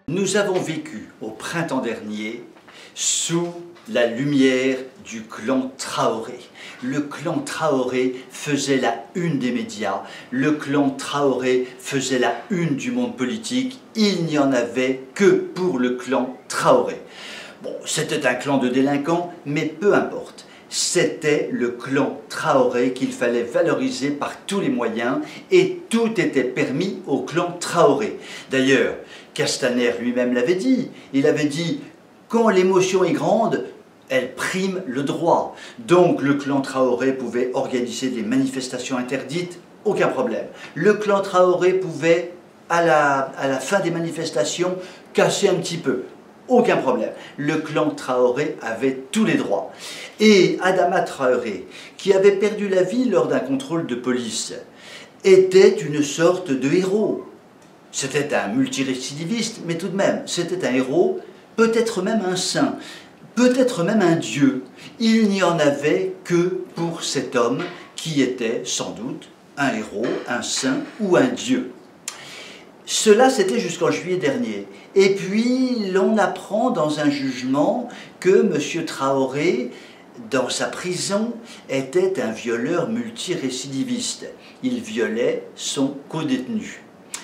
Nous avons vécu au printemps dernier sous la lumière du clan Traoré. Le clan Traoré faisait la une des médias, le clan Traoré faisait la une du monde politique, il n'y en avait que pour le clan Traoré. Bon, c'était un clan de délinquants, mais peu importe. C'était le clan Traoré qu'il fallait valoriser par tous les moyens et tout était permis au clan Traoré. D'ailleurs, Castaner lui-même l'avait dit. Il avait dit « Quand l'émotion est grande, elle prime le droit ». Donc le clan Traoré pouvait organiser des manifestations interdites, aucun problème. Le clan Traoré pouvait, à la fin des manifestations, casser un petit peu. Aucun problème. Le clan Traoré avait tous les droits. Et Adama Traoré, qui avait perdu la vie lors d'un contrôle de police, était une sorte de héros. C'était un multirécidiviste, mais tout de même, c'était un héros, peut-être même un saint, peut-être même un dieu. Il n'y en avait que pour cet homme qui était sans doute un héros, un saint ou un dieu. Cela, c'était jusqu'en juillet dernier. Et puis, l'on apprend dans un jugement que M. Traoré, dans sa prison, était un violeur multirécidiviste. Il violait son codétenu.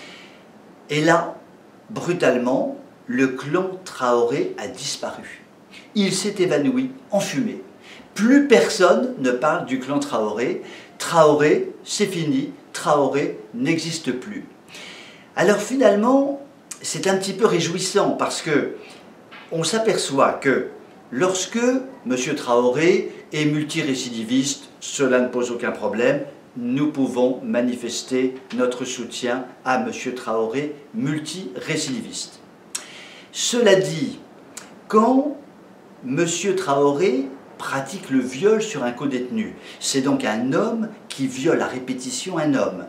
Et là, brutalement, le clan Traoré a disparu. Il s'est évanoui en fumée. Plus personne ne parle du clan Traoré. Traoré, c'est fini. Traoré n'existe plus. Alors finalement, c'est un petit peu réjouissant parce que on s'aperçoit que lorsque M. Traoré est multirécidiviste, cela ne pose aucun problème, nous pouvons manifester notre soutien à M. Traoré multirécidiviste. Cela dit, quand M. Traoré pratique le viol sur un codétenu, c'est donc un homme qui viole à répétition un homme.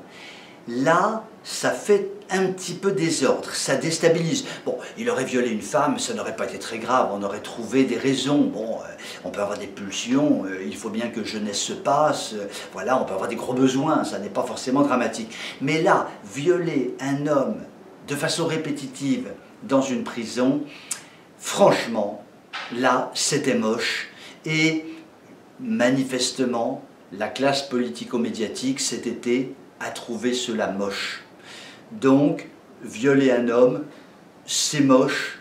Là, ça fait un petit peu désordre, ça déstabilise. Bon, il aurait violé une femme, ça n'aurait pas été très grave, on aurait trouvé des raisons. Bon, on peut avoir des pulsions, il faut bien que jeunesse se passe, voilà, on peut avoir des gros besoins, ça n'est pas forcément dramatique. Mais là, violer un homme de façon répétitive dans une prison, franchement, là, c'était moche. Et manifestement, la classe politico-médiatique cet été a trouvé cela moche. Donc, violer un homme, c'est moche,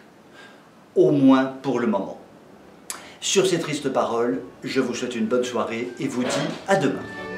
au moins pour le moment. Sur ces tristes paroles, je vous souhaite une bonne soirée et vous dis à demain.